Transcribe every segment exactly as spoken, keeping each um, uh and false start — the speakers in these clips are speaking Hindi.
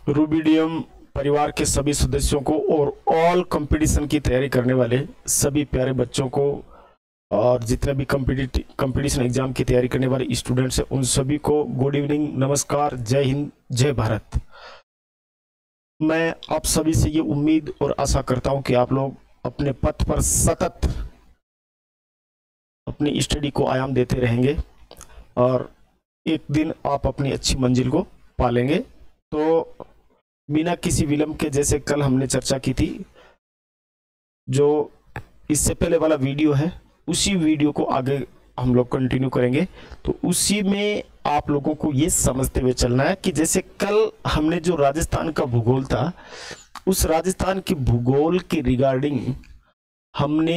रूबिडियम परिवार के सभी सदस्यों को और ऑल कंपटीशन की तैयारी करने वाले सभी प्यारे बच्चों को और जितने भी कंपटीशन एग्जाम की तैयारी करने वाले स्टूडेंट्स हैं उन सभी को गुड इवनिंग, नमस्कार, जय हिंद, जय भारत। मैं आप सभी से ये उम्मीद और आशा करता हूं कि आप लोग अपने पथ पर सतत अपनी स्टडी को आयाम देते रहेंगे और एक दिन आप अपनी अच्छी मंजिल को पालेंगे। तो बिना किसी विलंब के, जैसे कल हमने चर्चा की थी, जो इससे पहले वाला वीडियो है उसी वीडियो को आगे हम लोग कंटिन्यू करेंगे। तो उसी में आप लोगों को ये समझते हुए चलना है कि जैसे कल हमने जो राजस्थान का भूगोल था, उस राजस्थान के भूगोल के रिगार्डिंग हमने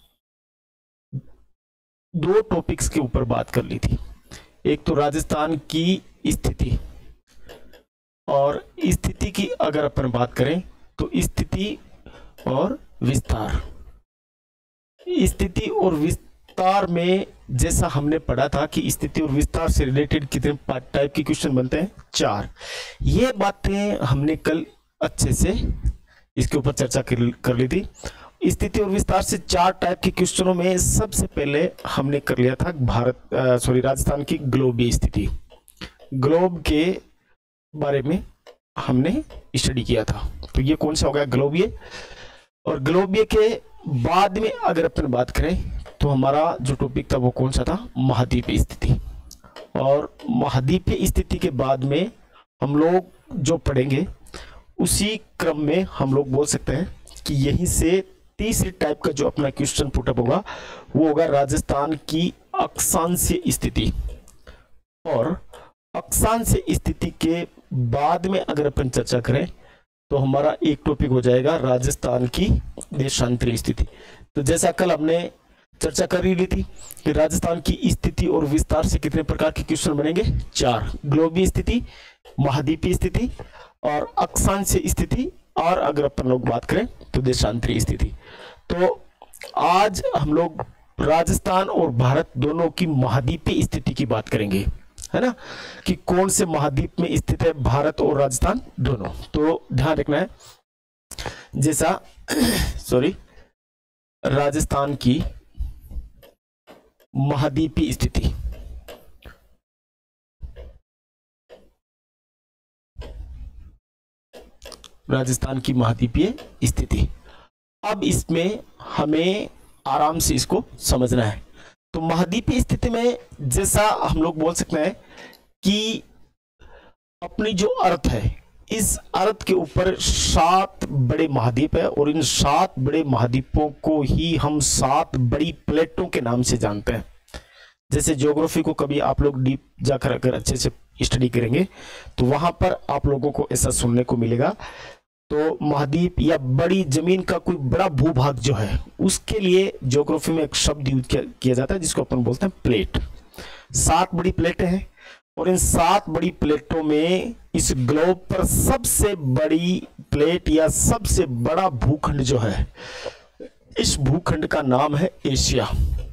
दो टॉपिक्स के ऊपर बात कर ली थी। एक तो राजस्थान की स्थिति, और स्थिति की अगर अपन बात करें तो स्थिति और विस्तार। स्थिति और विस्तार में जैसा हमने पढ़ा था कि स्थिति और विस्तार से रिलेटेड कितने टाइप के क्वेश्चन बनते हैं, चार। ये बातें हमने कल अच्छे से इसके ऊपर चर्चा कर ली थी। स्थिति और विस्तार से चार टाइप के क्वेश्चनों में सबसे पहले हमने कर लिया था भारत सॉरी राजस्थान की ग्लोबीय स्थिति। ग्लोब के बारे में हमने स्टडी किया था। तो ये कौन सा हो गया, ग्लोबीय। और ग्लोबीय के बाद में अगर अपन बात करें तो हमारा जो टॉपिक था वो कौन सा था, महाद्वीपीय स्थिति। और महाद्वीपीय स्थिति के बाद में हम लोग जो पढ़ेंगे उसी क्रम में हम लोग बोल सकते हैं कि यहीं से तीसरी टाइप का जो अपना क्वेश्चन पुटअप होगा वो होगा राजस्थान की अक्षांशीय स्थिति। और अक्षांशीय स्थिति के बाद में अगर अपन चर्चा करें तो हमारा एक टॉपिक हो जाएगा राजस्थान की देशांतरीय स्थिति। तो जैसा कल हमने चर्चा कर ही ली थी कि राजस्थान की स्थिति और विस्तार से कितने प्रकार के क्वेश्चन बनेंगे, चार। ग्लोबीय स्थिति, महाद्वीपीय स्थिति और अक्षांशीय स्थिति, और अगर अपन लोग बात करें तो देशांतरीय स्थिति। तो आज हम लोग राजस्थान और भारत दोनों की महाद्वीपीय स्थिति की बात करेंगे, है ना, कि कौन से महाद्वीप में स्थित है भारत और राजस्थान दोनों। तो ध्यान रखना है, जैसा सॉरी राजस्थान की महाद्वीपीय स्थिति, राजस्थान की महाद्वीपीय स्थिति। अब इसमें हमें आराम से इसको समझना है। तो महाद्वीपीय स्थिति में जैसा हम लोग बोल सकते हैं कि अपनी जो अर्थ है, इस अर्थ के ऊपर सात बड़े महाद्वीप है और इन सात बड़े महाद्वीपों को ही हम सात बड़ी प्लेटों के नाम से जानते हैं। जैसे ज्योग्राफी को कभी आप लोग डीप जाकर अगर अच्छे से स्टडी करेंगे तो वहां पर आप लोगों को ऐसा सुनने को मिलेगा। तो महाद्वीप या बड़ी जमीन का कोई बड़ा भूभाग जो है उसके लिए ज्योग्राफी में एक शब्द यूज किया जाता है जिसको अपन बोलते हैं प्लेट। सात बड़ी प्लेटें हैं और इन सात बड़ी प्लेटों में इस ग्लोब पर सबसे बड़ी प्लेट या सबसे बड़ा भूखंड जो है, इस भूखंड का नाम है एशिया।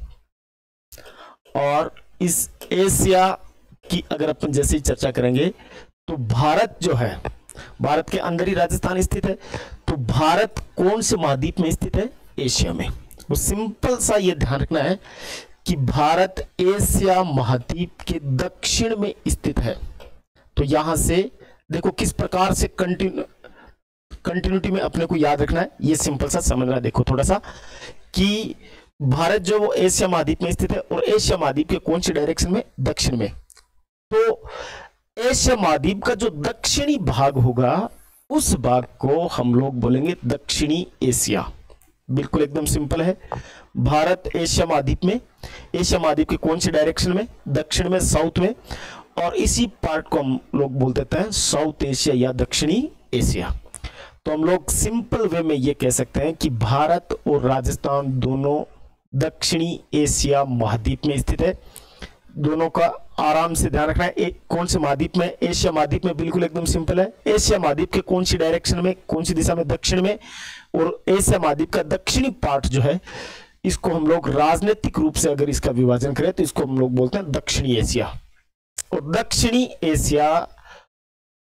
और इस एशिया की अगर अपन जैसे ही चर्चा करेंगे तो भारत जो है, भारत के अंदर ही राजस्थान स्थित है। तो भारत कौन से महाद्वीप में स्थित है, एशिया में। वो सिंपल सा ये ध्यान रखना है कि भारत एशिया महाद्वीप के दक्षिण में स्थित है। तो यहां से देखो किस प्रकार से कंटिन्यू कंटिन्यूटी में अपने को याद रखना है, ये सिंपल सा समझना है। देखो थोड़ा सा कि भारत जो वो एशिया महाद्वीप में स्थित है और एशिया महाद्वीप के कौन सी डायरेक्शन में, दक्षिण में। तो एशिया महाद्वीप का जो दक्षिणी भाग होगा उस भाग को हम लोग बोलेंगे दक्षिणी एशिया। बिल्कुल एकदम सिंपल है। भारत एशिया महाद्वीप में, एशिया महाद्वीप के कौन सी डायरेक्शन में, दक्षिण में, साउथ में। और इसी पार्ट को हम लोग बोल देते हैं साउथ एशिया या दक्षिणी एशिया। तो हम लोग सिंपल वे में ये कह सकते हैं कि भारत और राजस्थान दोनों दक्षिणी एशिया महाद्वीप में स्थित है। दोनों का आराम से ध्यान रखना है। एक कौन से महाद्वीप में, एशिया महाद्वीप में। बिल्कुल एकदम सिंपल है। एशिया महाद्वीप के कौन सी डायरेक्शन में, कौन सी दिशा में, दक्षिण में। और एशिया महाद्वीप का दक्षिणी पार्ट जो है इसको हम लोग राजनीतिक रूप से अगर इसका विभाजन करें तो इसको हम लोग बोलते हैं दक्षिणी एशिया। और दक्षिणी एशिया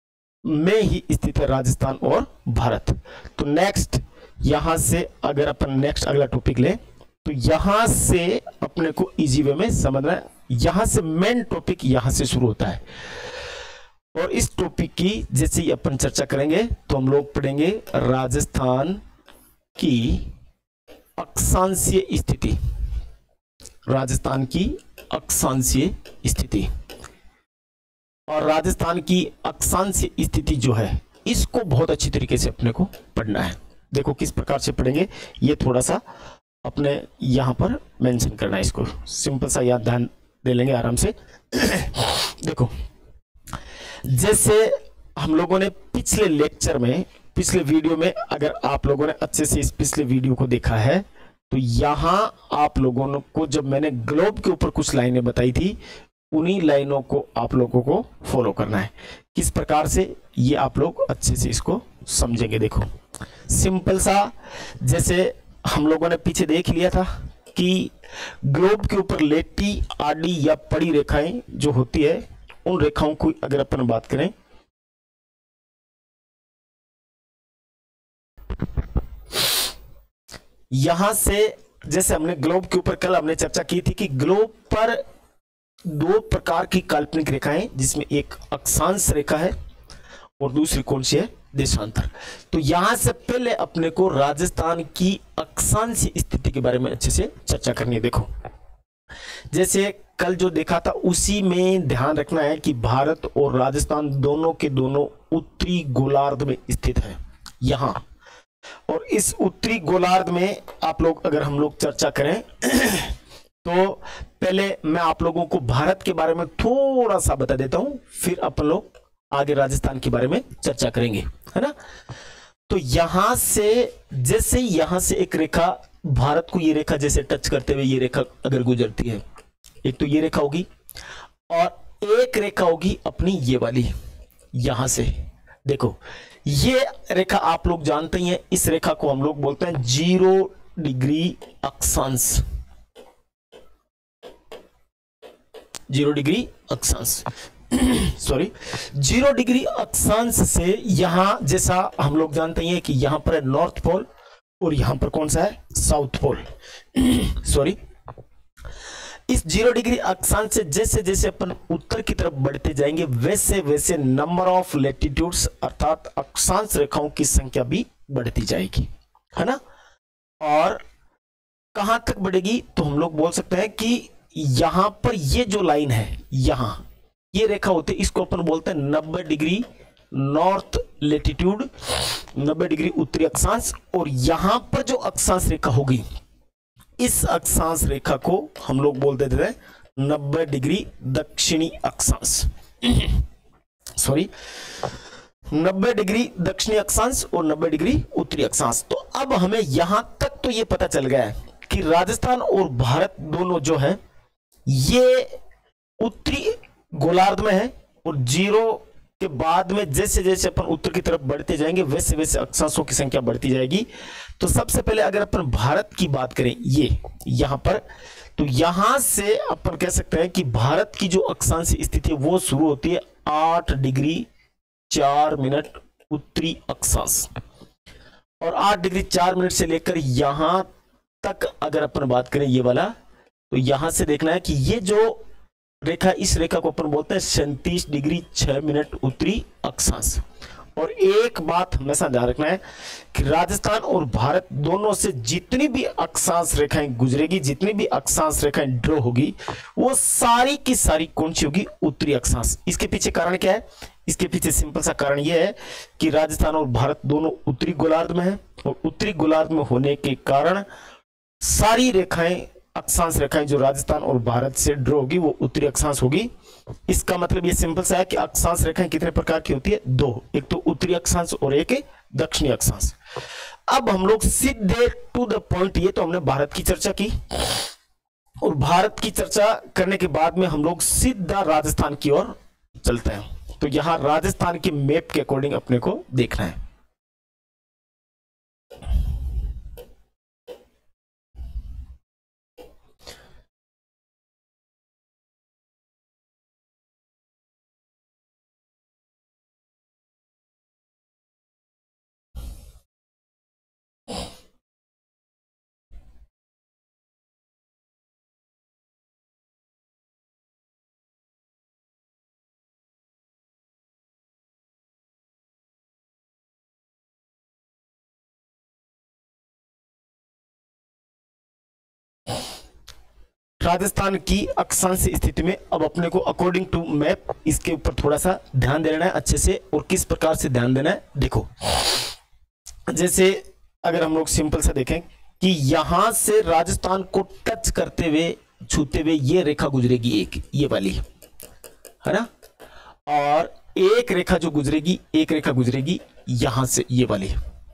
में ही स्थित है राजस्थान और भारत। तो नेक्स्ट यहां से अगर अपन नेक्स्ट अगला टॉपिक ले तो यहां से अपने को इजी वे में समझना है। यहां से मेन टॉपिक यहां से शुरू होता है और इस टॉपिक की जैसे ही अपन चर्चा करेंगे तो हम लोग पढ़ेंगे राजस्थान की अक्षांशीय स्थिति, राजस्थान की अक्षांशीय स्थिति। और राजस्थान की अक्षांशीय स्थिति जो है इसको बहुत अच्छी तरीके से अपने को पढ़ना है। देखो किस प्रकार से पढ़ेंगे ये थोड़ा सा अपने यहां पर मेंशन करना है, इसको सिंपल सा याद ध्यान दे लेंगे आराम से। देखो जैसे हम लोगों ने पिछले लेक्चर में, पिछले वीडियो में, अगर आप लोगों ने अच्छे से इस पिछले वीडियो को देखा है तो यहां आप लोगों को जब मैंने ग्लोब के ऊपर कुछ लाइनें बताई थी उन्हीं लाइनों को आप लोगों को फॉलो करना है। किस प्रकार से ये आप लोग अच्छे से इसको समझेंगे। देखो सिंपल सा, जैसे हम लोगों ने पीछे देख लिया था कि ग्लोब के ऊपर लेटी आडी या पड़ी रेखाएं जो होती है उन रेखाओं को अगर अपन बात करें यहां से, जैसे हमने ग्लोब के ऊपर कल हमने चर्चा की थी कि ग्लोब पर दो प्रकार की काल्पनिक रेखाएं, जिसमें एक अक्षांश रेखा है और दूसरी कौन सी है, देशांतर। तो यहां से पहले अपने को राजस्थान की अक्षांशीय स्थिति के बारे में अच्छे से चर्चा करनी है। देखो जैसे कल जो देखा था उसी में ध्यान रखना है कि भारत और राजस्थान दोनों के दोनों उत्तरी गोलार्ध में स्थित है यहां। और इस उत्तरी गोलार्ध में आप लोग अगर हम लोग चर्चा करें तो पहले मैं आप लोगों को भारत के बारे में थोड़ा सा बता देता हूं, फिर अपन लोग आगे राजस्थान के बारे में चर्चा करेंगे, है ना। तो यहां से, जैसे यहां से एक रेखा भारत को, ये रेखा जैसे टच करते हुए ये रेखा अगर गुजरती है, एक तो ये रेखा होगी और एक रेखा होगी अपनी ये वाली यहां से। देखो ये रेखा आप लोग जानते ही हैं, इस रेखा को हम लोग बोलते हैं जीरो डिग्री अक्षांश, जीरो डिग्री अक्षांश सॉरी जीरो डिग्री अक्षांश से यहां, जैसा हम लोग जानते हैं कि यहां पर है नॉर्थ पोल और यहां पर कौन सा है, साउथ पोल सॉरी इस जीरो डिग्री अक्षांश से जैसे जैसे अपन उत्तर की तरफ बढ़ते जाएंगे वैसे वैसे नंबर ऑफ लैटिट्यूड्स अर्थात अक्षांश रेखाओं की संख्या भी बढ़ती जाएगी, है ना। और कहां तक बढ़ेगी, तो हम लोग बोल सकते हैं कि यहां पर ये जो लाइन है, यहां ये रेखा होती है, इसको अपन बोलते हैं नब्बे डिग्री नॉर्थ लेटिट्यूड, नब्बे डिग्री उत्तरी अक्षांश। और यहां पर जो अक्षांश रेखा होगी, इस अक्षांश रेखा को हम लोग बोल देते हैं नब्बे डिग्री दक्षिणी अक्षांश सॉरी नब्बे डिग्री दक्षिणी अक्षांश और नब्बे डिग्री उत्तरी अक्षांश। तो अब हमें यहां तक तो ये पता चल गया है कि राजस्थान और भारत दोनों जो है ये उत्तरी गोलार्ध में है और जीरो के बाद में जैसे जैसे अपन उत्तर की तरफ बढ़ते जाएंगे वैसे वैसे अक्षांशों की संख्या बढ़ती जाएगी। तो सबसे पहले अगर अपन भारत की बात करें ये यहां पर, तो यहां से अपन कह सकते हैं कि भारत की जो अक्षांशीय स्थिति है वो शुरू होती है आठ डिग्री चार मिनट उत्तरी अक्षांश, और आठ डिग्री चार मिनट से लेकर यहां तक अगर अपन बात करें ये वाला, तो यहां से देखना है कि ये जो रेखा, इस रेखा को अपन बोलते हैं सैंतीस डिग्री छह मिनट उत्तरी अक्षांश। और एक बात हमेशा ध्यान रखना है कि राजस्थान और भारत दोनों से जितनी भी अक्षांश रेखाएं गुजरेगी, जितनी भी अक्षांश रेखाएं ड्रॉ होगी, वो सारी की सारी कौन सी होगी, उत्तरी अक्षांश। इसके पीछे कारण क्या है, इसके पीछे सिंपल सा कारण यह है कि राजस्थान और भारत दोनों उत्तरी गोलार्ध में है और उत्तरी गोलार्ध में होने के कारण सारी रेखाएं, अक्षांश रेखाएं जो राजस्थान और भारत से ड्रॉ होगी वो उत्तरी अक्षांश होगी। इसका मतलब ये सिंपल सा है कि अक्षांश रेखाएं कितने प्रकार की होती है, दो, एक तो उत्तरी अक्षांश और एक दक्षिणी अक्षांश। अब हम लोग सीधे टू द पॉइंट, ये तो हमने भारत की चर्चा की और भारत की चर्चा करने के बाद में हम लोग सीधा राजस्थान की ओर चलते हैं। तो यहां राजस्थान के मैप के अकॉर्डिंग अपने को देखना है। राजस्थान की अक्षांश स्थिति में अब अपने को अकॉर्डिंग टू मैप इसके ऊपर थोड़ा सा ध्यान देना है अच्छे से। और किस प्रकार से ध्यान देना है, देखो जैसे अगर हम लोग सिंपल सा देखें कि यहां से राजस्थान को टच करते हुए छूते हुए ये रेखा गुजरेगी, एक ये वाली है ना, और एक रेखा जो गुजरेगी, एक रेखा गुजरेगी यहां से ये वाली।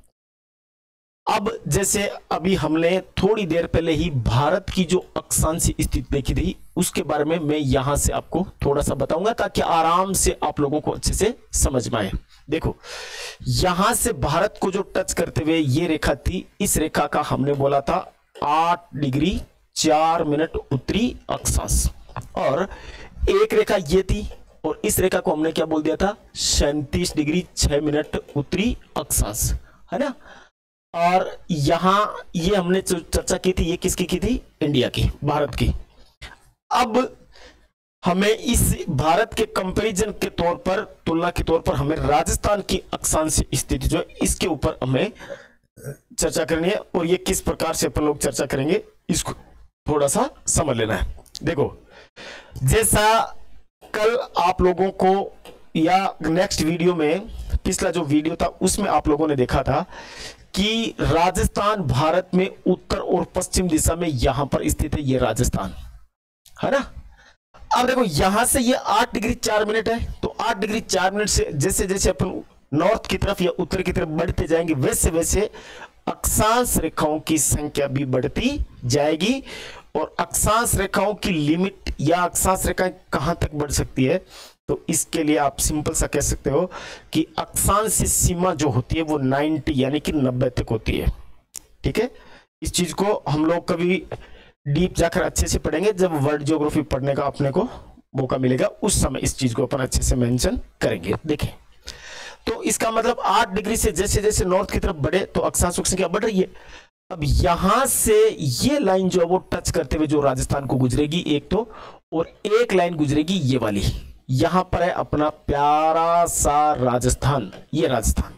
अब जैसे अभी हमने थोड़ी देर पहले ही भारत की जो अक्षांश स्थिति देखी थी उसके बारे में मैं यहां से आपको थोड़ा सा बताऊंगा ताकि आराम से आप लोगों को अच्छे से समझ में आए। देखो यहां से भारत को जो टच करते हुए ये रेखा थी, इस रेखा का हमने बोला था आठ डिग्री चार मिनट उत्तरी अक्षांश, और एक रेखा ये थी और इस रेखा को हमने क्या बोल दिया था, सैंतीस डिग्री छह मिनट उत्तरी अक्षांश, है ना। और यहां ये हमने चर्चा की थी, ये किसकी की थी, इंडिया की, भारत की। अब हमें इस भारत के कंपैरिजन के तौर पर, तुलना के तौर पर हमें राजस्थान की अक्षांश स्थिति जो है इसके ऊपर हमें चर्चा करनी है। और ये किस प्रकार से अपन लोग चर्चा करेंगे इसको थोड़ा सा समझ लेना है। देखो जैसा कल आप लोगों को या नेक्स्ट वीडियो में, पिछला जो वीडियो था उसमें आप लोगों ने देखा था कि राजस्थान भारत में उत्तर और पश्चिम दिशा में यहां पर स्थित है, ये राजस्थान है ना। अब देखो यहां से ये आठ डिग्री चार मिनट है, तो आठ डिग्री चार मिनट से जैसे जैसे अपन नॉर्थ की तरफ या उत्तर की तरफ बढ़ते जाएंगे वैसे वैसे अक्षांश रेखाओं की संख्या भी बढ़ती जाएगी। और अक्षांश रेखाओं की लिमिट या अक्षांश रेखाएं कहां तक बढ़ सकती है, तो इसके लिए आप सिंपल सा कह सकते हो कि अक्षांश सीमा जो होती है वो नब्बे यानी कि नब्बे तक होती है। ठीक है, इस चीज को हम लोग कभी डीप जाकर अच्छे से पढ़ेंगे, जब वर्ल्ड ज्योग्राफी पढ़ने का अपने को मौका मिलेगा उस समय इस चीज को अपन अच्छे से मेंशन करेंगे। देखें तो इसका मतलब आठ डिग्री से जैसे जैसे नॉर्थ की तरफ बढ़े तो अक्षांश की संख्या बढ़ रही है। अब यहां से ये लाइन जो है वो टच करते हुए जो राजस्थान को गुजरेगी एक तो, और एक लाइन गुजरेगी ये वाली, यहां पर है अपना प्यारा सा राजस्थान। ये राजस्थान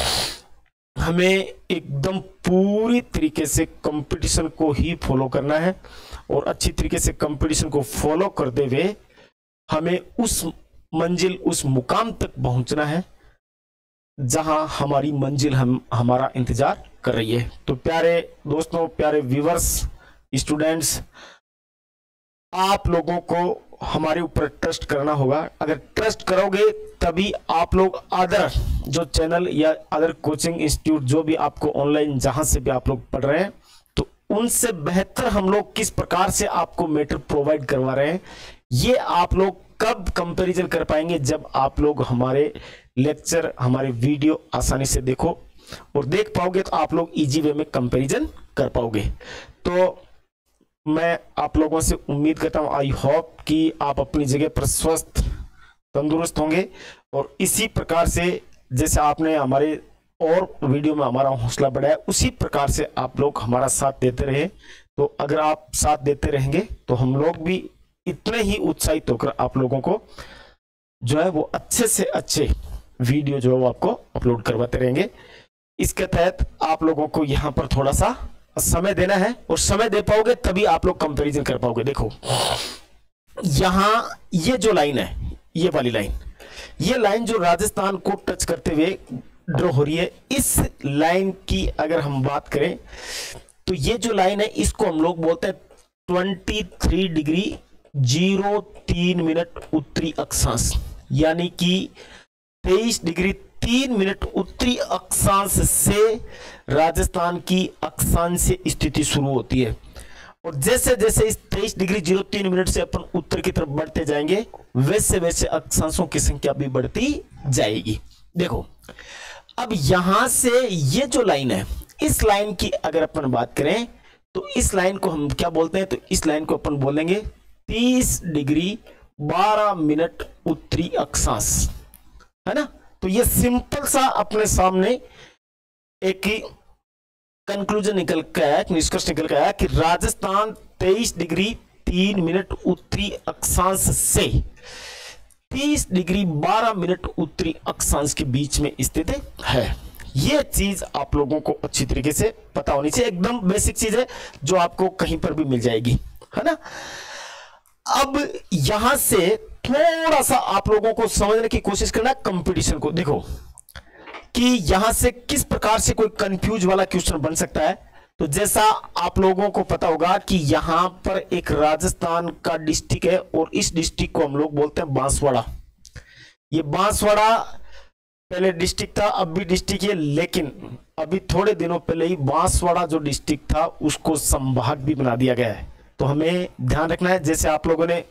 हमें एकदम पूरी तरीके से कंपटीशन को ही फॉलो करना है, और अच्छी तरीके से कंपटीशन को फॉलो करते हुए हमें उस मंजिल, उस मुकाम तक पहुंचना है जहां हमारी मंजिल हम हमारा इंतजार कर रही है। तो प्यारे दोस्तों, प्यारे व्यूअर्स, स्टूडेंट्स, आप लोगों को हमारे ऊपर ट्रस्ट करना होगा। अगर ट्रस्ट करोगे तभी आप लोग अदर जो चैनल या अदर कोचिंग इंस्टीट्यूट जो भी आपको ऑनलाइन जहां से भी आप लोग पढ़ रहे हैं, तो उनसे बेहतर हम लोग किस प्रकार से आपको मैटर प्रोवाइड करवा रहे हैं, ये आप लोग कब कंपैरिजन कर पाएंगे, जब आप लोग हमारे लेक्चर, हमारे वीडियो आसानी से देखो और देख पाओगे तो आप लोग इजी वे में कंपैरिजन कर पाओगे। तो मैं आप लोगों से उम्मीद करता हूं, आई होप कि आप अपनी जगह पर स्वस्थ तंदुरुस्त होंगे, और इसी प्रकार से जैसे आपने हमारे और वीडियो में हमारा हौसला बढ़ाया उसी प्रकार से आप लोग हमारा साथ देते रहे। तो अगर आप साथ देते रहेंगे तो हम लोग भी इतने ही उत्साहित होकर आप लोगों को जो है वो अच्छे से अच्छे वीडियो जो है वो आपको अपलोड करवाते रहेंगे। इसके तहत आप लोगों को यहाँ पर थोड़ा सा समय देना है, और समय दे पाओगे तभी आप लोग कंपैरिजन कर पाओगे। देखो यहां ये जो लाइन है, ये वाली लाइन, ये लाइन जो राजस्थान को टच करते हुए ड्रॉ हो रही है, इस लाइन की अगर हम बात करें तो ये जो लाइन है इसको हम लोग बोलते हैं तेईस डिग्री जीरो तीन मिनट उत्तरी अक्षांश, यानी कि तेईस डिग्री तीन मिनट उत्तरी अक्षांश से राजस्थान की अक्षांश स्थिति शुरू होती है। और जैसे जैसे इस तेईस डिग्री जीरो तीन मिनट से अपन उत्तर की तरफ बढ़ते जाएंगे वैसे वैसे अक्षांशों की संख्या भी बढ़ती जाएगी। देखो अब यहां से ये जो लाइन है, इस लाइन की अगर अपन बात करें तो इस लाइन को हम क्या बोलते हैं, तो इस लाइन को अपन बोलेंगे तीस डिग्री बारह मिनट उत्तरी अक्षांश, है ना। तो ये सिंपल सा अपने सामने एक ही कंक्लूजन निकल के आया, निष्कर्ष निकल के आया कि राजस्थान तेईस डिग्री तीन मिनट उत्तरी अक्षांश से तीस डिग्री बारह मिनट उत्तरी अक्षांश के बीच में स्थित है। यह चीज आप लोगों को अच्छी तरीके से पता होनी चाहिए, एकदम बेसिक चीज है जो आपको कहीं पर भी मिल जाएगी, है ना। अब यहां से थोड़ा सा आप लोगों को समझने की कोशिश करना कंपटीशन को। देखो कि यहां से किस प्रकार से कोई कंफ्यूज वाला क्वेश्चन बन सकता है। तो जैसा आप लोगों को पता होगा कि यहां पर एक राजस्थान का डिस्ट्रिक्ट है और इस डिस्ट्रिक्ट को हम लोग बोलते हैं बांसवाड़ा। ये बांसवाड़ा पहले डिस्ट्रिक्ट था, अब भी डिस्ट्रिक्ट है, लेकिन अभी थोड़े दिनों पहले ही बांसवाड़ा जो डिस्ट्रिक्ट था उसको संभाग भी बना दिया गया है। तो हमें ध्यान रखना है। जैसे आप लोगों ने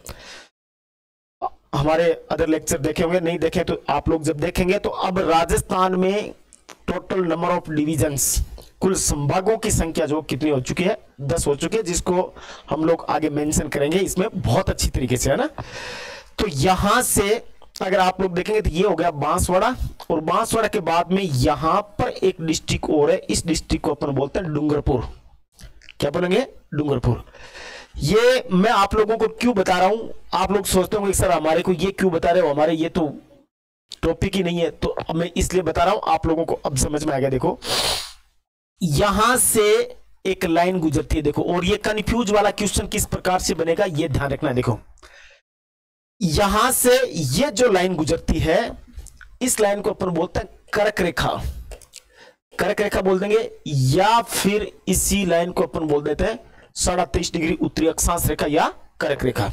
हमारे अदर लेक्चर देखे होंगे, नहीं देखे तो आप लोग जब देखेंगे तो अब राजस्थान में टोटल नंबर ऑफ डिविजन्स, कुल संभागों की संख्या जो कितनी हो चुकी है, दस हो चुकी है, जिसको हम लोग आगे मेंशन करेंगे इसमें बहुत अच्छी तरीके से, है ना। तो यहां से अगर आप लोग देखेंगे तो ये हो गया बांसवाड़ा, और बांसवाड़ा के बाद में यहां पर एक डिस्ट्रिक्ट और है, इस डिस्ट्रिक्ट को अपन बोलते हैं डूंगरपुर। क्या बोलेंगे? डूंगरपुर। ये मैं आप लोगों को क्यों बता रहा हूं, आप लोग सोचते होंगे सर हमारे को ये क्यों बता रहे हो, हमारे ये तो टॉपिक ही नहीं है। तो मैं इसलिए बता रहा हूं, आप लोगों को अब समझ में आ गया। देखो यहां से एक लाइन गुजरती है, देखो, और ये कंफ्यूज वाला क्वेश्चन किस प्रकार से बनेगा ये ध्यान रखना है। देखो यहां से ये जो लाइन गुजरती है, इस लाइन को अपन बोलते हैं कर्क रेखा। कर्क रेखा बोल देंगे, या फिर इसी लाइन को अपन बोल देते हैं साढ़े तेईस डिग्री उत्तरी अक्षांश रेखा या कर्क रेखा।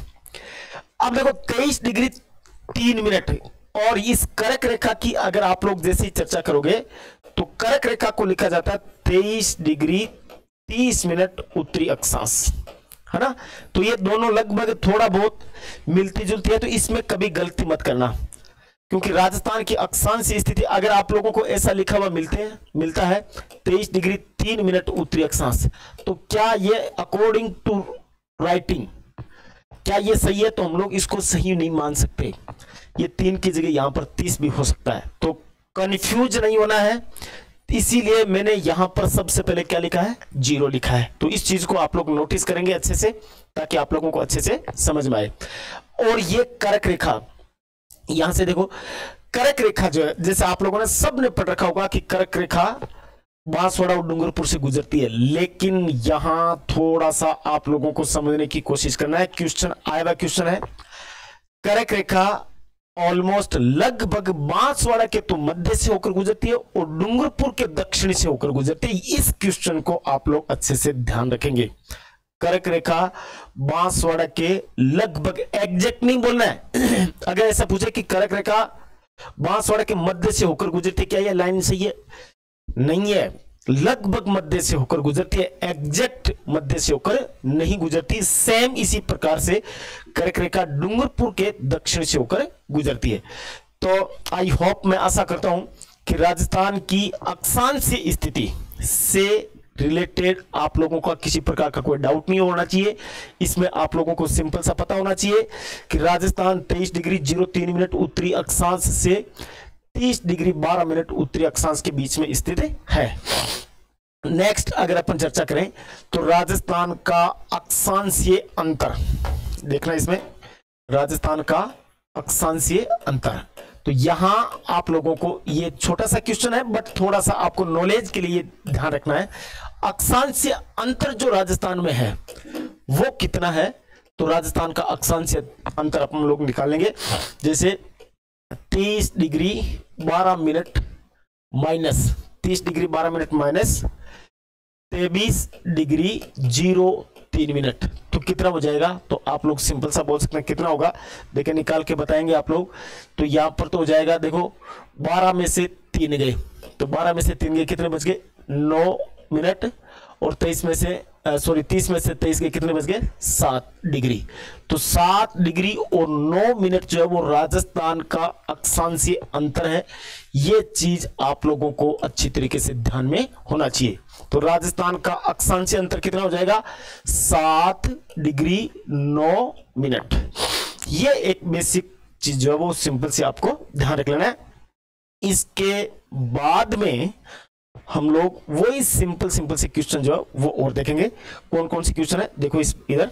अब देखो तेईस डिग्री तीन मिनट, और इस कर्क रेखा की अगर आप लोग जैसे ही चर्चा करोगे तो कर्क रेखा को लिखा जाता है तेईस डिग्री तीस मिनट उत्तरी अक्षांश, है ना। तो ये दोनों लगभग थोड़ा बहुत मिलती जुलती है, तो इसमें कभी गलती मत करना, क्योंकि राजस्थान की अक्षांश स्थिति अगर आप लोगों को ऐसा लिखा हुआ मिलते हैं मिलता है तेईस डिग्री तीन मिनट उत्तरी अक्षांश, तो क्या ये अकॉर्डिंग टू राइटिंग क्या ये सही है? तो हम लोग इसको सही नहीं मान सकते। ये तीन की जगह यहां पर तीस भी हो सकता है, तो कंफ्यूज नहीं होना है। इसीलिए मैंने यहां पर सबसे पहले क्या लिखा है? जीरो लिखा है। तो इस चीज को आप लोग नोटिस करेंगे अच्छे से, ताकि आप लोगों को अच्छे से समझ में आए। और ये कर्क रेखा, यहां से देखो कर्क रेखा जो है, जैसे आप लोगों ने सबने पढ़ रखा होगा कि कर्क रेखा बांसवाड़ा और डूंगरपुर से गुजरती है, लेकिन यहां थोड़ा सा आप लोगों को समझने की कोशिश करना है। क्वेश्चन आया हुआ क्वेश्चन है, कर्क रेखा ऑलमोस्ट लगभग बांसवाड़ा के तो मध्य से होकर गुजरती है और डूंगरपुर के दक्षिण से होकर गुजरती है। इस क्वेश्चन को आप लोग अच्छे से ध्यान रखेंगे। कर्क रेखा बांसवाड़ा के लगभग, एग्जैक्ट नहीं बोलना है। अगर ऐसा पूछे कि कर्क रेखा बांसवाड़ा के मध्य से होकर गुजरती है, क्या यह लाइन सही है? नहीं है, लगभग मध्य से होकर गुजरती है, एग्जैक्ट मध्य से होकर नहीं गुजरती। सेम इसी प्रकार से कर्क रेखा डूंगरपुर के दक्षिण से होकर गुजरती है। तो आई होप, मैं आशा करता हूं कि राजस्थान की अक्षांशीय स्थिति से रिलेटेड आप लोगों का किसी प्रकार का कोई डाउट नहीं होना चाहिए। इसमें आप लोगों को सिंपल सा पता होना चाहिए कि राजस्थान तेईस डिग्री जीरो तीन मिनट उत्तरी अक्षांश से तीस डिग्री बारह मिनट उत्तरी अक्षांश के बीच में स्थित है। नेक्स्ट अगर अपन चर्चा करें तो राजस्थान का अक्षांशीय अंतर देखना, इसमें राजस्थान का अक्षांशीय अंतर। तो यहां आप लोगों को ये छोटा सा क्वेश्चन है, बट थोड़ा सा आपको नॉलेज के लिए ध्यान रखना है। अक्षांशीय अंतर जो राजस्थान में है वो कितना है? तो राजस्थान का अक्षांशीय अंतर अपन लोग निकालेंगे, जैसे तीस डिग्री बारह मिनट माइनस तीस डिग्री बारह मिनट माइनस तेईस डिग्री जीरो तीन मिनट, तो कितना हो जाएगा? तो आप लोग सिंपल सा बोल सकते हैं कितना होगा, देखिए निकाल के बताएंगे आप लोग। तो यहां पर तो हो जाएगा, देखो बारह में से तीन गए, तो बारह में से तीन गए, कितने बच गए? नौ मिनट। और तेईस में से सॉरी तीस में से तेईस के कितने बच गए? सात डिग्री। तो सात डिग्री और नौ मिनट जो है वो राजस्थान का अक्षांशीय अंतर है। ये चीज आप लोगों को अच्छी तरीके से ध्यान में होना चाहिए। तो राजस्थान का अक्षांशीय अंतर कितना हो जाएगा? सात डिग्री नौ मिनट। ये एक बेसिक चीज जो है वो सिंपल से आपको ध्यान रख लेना है। इसके बाद में हम लोग वही सिंपल सिंपल से क्वेश्चन जो है वो और देखेंगे। कौन कौन सी क्वेश्चन है देखो इस इधर,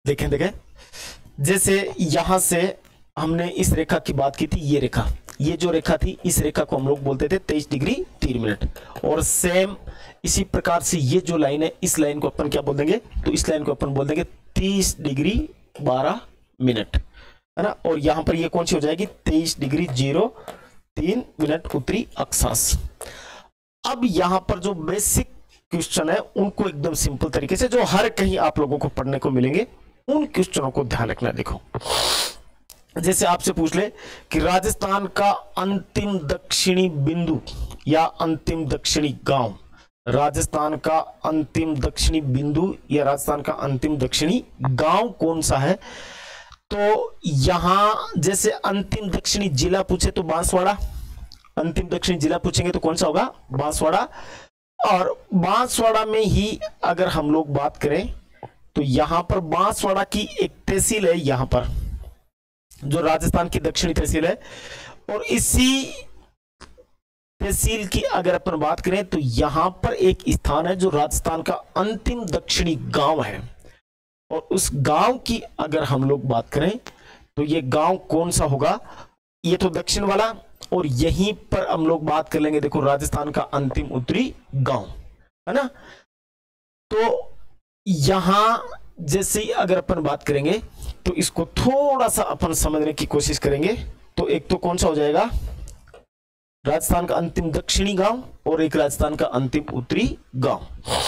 देखें देखें जैसे यहां से हमने इस रेखा की बात की थी, ये रेखा, ये जो रेखा थी इस रेखा को हम लोग बोलते थे तेईस डिग्री तीन मिनट। और सेम इसी प्रकार से ये जो लाइन है इस लाइन को अपन क्या बोल देंगे, तो इस लाइन को अपन बोल देंगे तीस डिग्री बारह मिनट, है ना। और यहां पर ये कौन सी हो जाएगी, तेईस डिग्री जीरो तीन मिनट उत्तरी अक्षांश। अब यहां पर जो बेसिक क्वेश्चन है उनको एकदम सिंपल तरीके से जो हर कहीं आप लोगों को पढ़ने को मिलेंगे उन क्वेश्चनों को ध्यान रखना। देखो जैसे आपसे पूछ ले कि राजस्थान का अंतिम दक्षिणी बिंदु या अंतिम दक्षिणी गांव, राजस्थान का अंतिम दक्षिणी बिंदु या राजस्थान का अंतिम दक्षिणी गांव कौन सा है, तो यहां जैसे अंतिम दक्षिणी जिला पूछे तो बांसवाड़ा, अंतिम दक्षिणी जिला पूछेंगे तो कौन सा होगा, बांसवाड़ा। और बांसवाड़ा में ही अगर हम लोग बात करें तो यहां पर बांसवाड़ा की एक तहसील है, यहां पर जो राजस्थान की दक्षिणी तहसील है, और इसी तहसील की अगर अपन बात करें तो यहां पर एक स्थान है जो राजस्थान का अंतिम दक्षिणी गांव है। और उस गांव की अगर हम लोग बात करें तो ये गांव कौन सा होगा, ये तो दक्षिण वाला, और यहीं पर हम लोग बात कर लेंगे देखो राजस्थान का अंतिम उत्तरी गांव, है ना। तो यहां जैसे ही अगर अपन बात करेंगे तो इसको थोड़ा सा अपन समझने की कोशिश करेंगे। तो एक तो कौन सा हो जाएगा, राजस्थान का अंतिम दक्षिणी गांव, और एक राजस्थान का अंतिम उत्तरी गांव।